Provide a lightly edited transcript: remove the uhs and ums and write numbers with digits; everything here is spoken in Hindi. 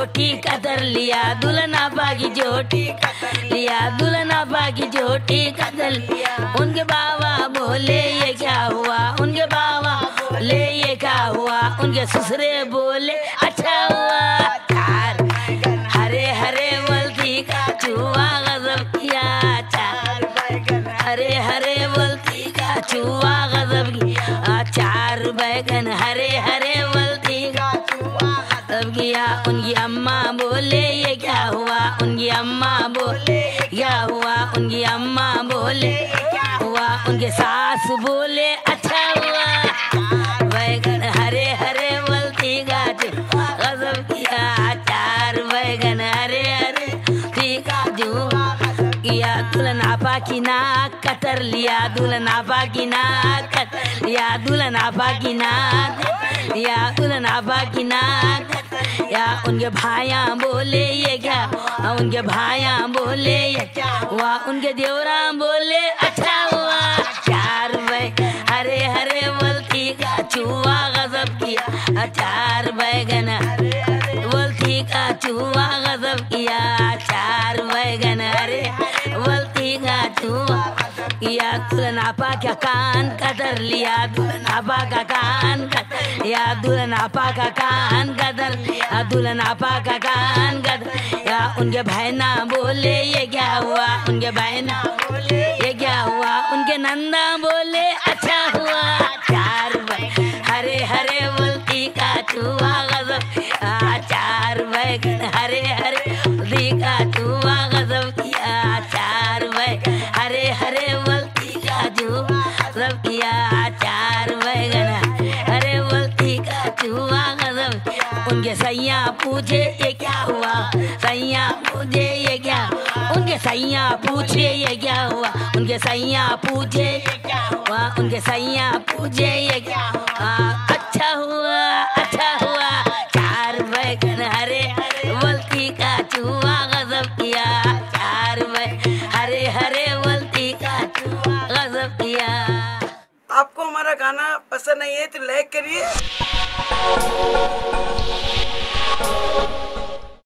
जोटी कदर लिया, दुल्हन आपा की जोटी लिया, दुल्हन आपा की जोटी कदर लिया। उनके बाबा बोले ये क्या हुआ, उनके बाबा बोले ये क्या हुआ, उनके ससुरे बोले अच्छा हुआ। चार हरे हरे बोलती का चूहा गजब किया, चार हरे हरे बोलती का चूहा गजब किया, चार बैगन हरे हरे बोलती का चूहा गजब किया। उनकी अम्मा बोले ये क्या हुआ, उनकी अम्मा बोले क्या हुआ, उनकी अम्मा बोले क्या हुआ, उनके सास बोले अच्छा हुआ। बैगन हरे हरे बोलती का चूहा गजब किया, चार बैगन हरे हरे तीखा चूहा किया। दुल्हन आपा की नाक कतर लिया, दुल्हन आपा की नाक कतर लिया, दुल्हन आपा की नाक या दुल्हन आपा की नाक या। उनके भाया बोले ये क्या हुआ, उनके भाया बोले ये क्या हुआ, उनके देवरा बोले अच्छा हुआ। चार बैगन हरे हरे बोलती का चूहा गजब किया, चार बैगन हरे हरे बोलती का चूहा गजब किया, चार बैगन हरे बोलती का चूहा किया। दुल्हन आपा का कान कतर लिया, दुल्हन आपा का कान कतर लिया, दुल्हन आपा का कान कतर लिया, दुल्हन आपा का कान कतर या। उनके बहना बोले ये क्या हुआ, उनके बहना बोले ये क्या हुआ, उनके नंदा बोले अच्छा हुआ। चार हरे हरे बोलती का चूहा गजब किया, चार बैगन हरे हरे बोलती का चूहा गजब किया, चार बैगन हरे हरे बोलती का चूहा गजब किया, चार बैगन हरे बोलती का चूहा गजब किया। उनके सैया पूछे ये क्या हुआ, सैया पूछे ये क्या, उनके सैया पूछे ये क्या हुआ, उनके सैया पूछे ये क्या हुआ, उनके सैया पूछे ये क्या हुआ, अच्छा हुआ अच्छा हुआ। चार बैगन हरे हरे बोलती का चूहा गजब किया, चार बैगन हरे हरे बोलती का चूहा गजब किया। आपको हमारा गाना पसंद नहीं है तो लाइक करिए।